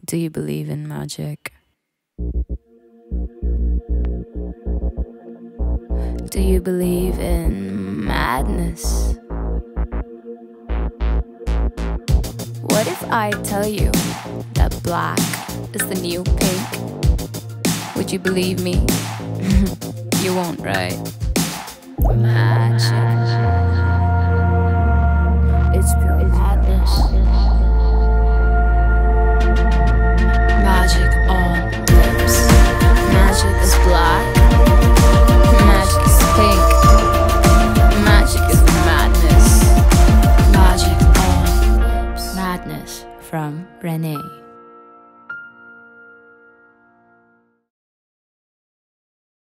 Do you believe in magic? Do you believe in madness? What if I tell you that black is the new pink? Would you believe me? You won't, right? Magic.